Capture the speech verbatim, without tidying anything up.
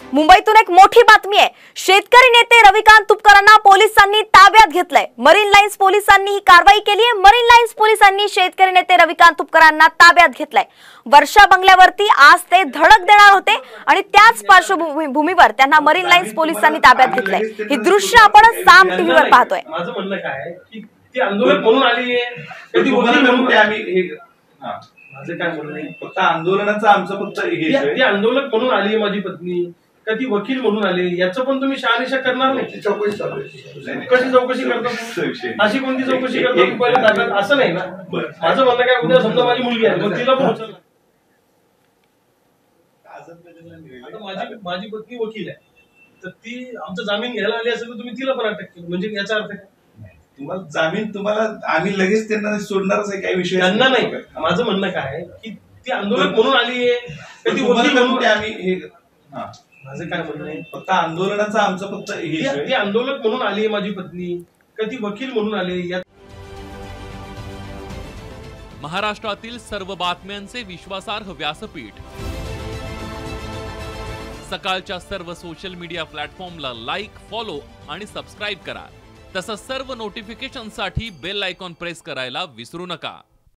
मुंबईतून एक मोठी बातमी आहे। शेतकरी नेते रविकांत तुपकरांना पोलिसांनी ताब्यात घेतलंय। मरीन लाईन्स पोलिसांनी ही कारवाई केली आहे। मरीन लाईन्स पोलिसांनी शेतकरी नेते रविकांत तुपकरांना ताब्यात घेतलंय। वर्षा बंगल्यावरती आज ते धडक देणार होते आणि त्याच पार्श्वभूमीवर त्यांना मरीन लाईन्स पोलिसांनी ताब्यात घेतलंय। ही दृश्य आपण साम टीव्हीवर पाहतोय। माझं म्हणणं काय आहे की ती आंदोलन म्हणून आली आहे, कधी वकील म्हणून आम्ही हां माझं काय म्हणणं आहे, फक्त आंदोलनाचं आमचं फक्त हे ती आंदोलन म्हणून आली आहे माझी पत्नी, कधी वकील म्हणून आले, याचं पण तुम्ही शहानिशा करणार नाही? चौकशी चालू आहे। कशी चौकशी करता? अशी कोणती चौकशी करता पहिल्या ताब्यात? असं नाही ना। माझं म्हणणं काय, उद्या समजा माझी मुलगी आहे, मग तिला पण उचलणार। आता माझी माझी पत्नी वकील आहे, तर ती आमचा जामीन घ्यायला आली असेल तर तुम्ही तिला पण अटक केली, म्हणजे याचा अर्थ काय? तुम्हाला जामीन तुम्हाला आम्ही लगेच त्यांना सोडणारच आहे, काही विषय त्यांना नाही। माझं म्हणणं काय आहे की ती आंदोलन म्हणून आली आहे, कधी वकील म्हणून आम्ही हे हां माझं काय म्हणणं आहे, फक्त आंदोलनाचं आमचं फक्त हे ती आंदोलन म्हणून आली आहे माझी पत्नी, कधी वकील म्हणून आले। या महाराष्ट्रातील सर्व बातम्यांचे विश्वासार्ह व्यासपीठ सकाळच्या सर्व सोशल मीडिया प्लॅटफॉर्मला लाईक, फॉलो आणि सबस्क्राईब करा। तसंच सर्व नोटिफिकेशनसाठी बेल आयकॉन प्रेस करायला विसरू नका।